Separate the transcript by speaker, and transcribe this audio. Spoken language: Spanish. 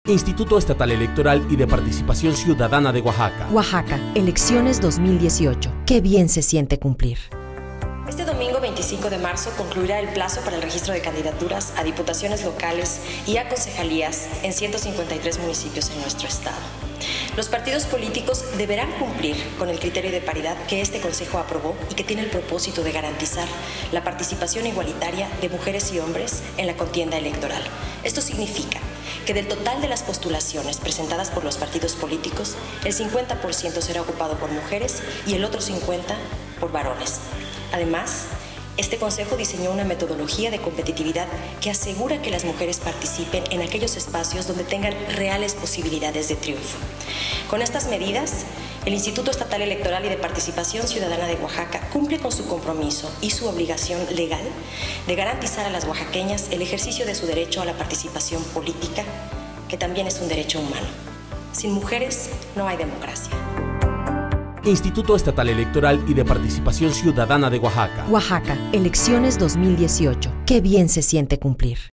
Speaker 1: Instituto Estatal Electoral y de Participación Ciudadana de Oaxaca.
Speaker 2: Oaxaca, elecciones 2018. Qué bien se siente cumplir.
Speaker 3: Este domingo 25 de marzo concluirá el plazo para el registro de candidaturas a diputaciones locales y a concejalías en 153 municipios en nuestro estado. Los partidos políticos deberán cumplir con el criterio de paridad que este Consejo aprobó y que tiene el propósito de garantizar la participación igualitaria de mujeres y hombres en la contienda electoral. Esto significa que del total de las postulaciones presentadas por los partidos políticos, el 50% será ocupado por mujeres y el otro 50% por varones. Además, este Consejo diseñó una metodología de competitividad que asegura que las mujeres participen en aquellos espacios donde tengan reales posibilidades de triunfo. Con estas medidas, el Instituto Estatal Electoral y de Participación Ciudadana de Oaxaca cumple con su compromiso y su obligación legal de garantizar a las oaxaqueñas el ejercicio de su derecho a la participación política, que también es un derecho humano. Sin mujeres no hay democracia.
Speaker 1: Instituto Estatal Electoral y de Participación Ciudadana de Oaxaca.
Speaker 2: Oaxaca, elecciones 2018. Qué bien se siente cumplir.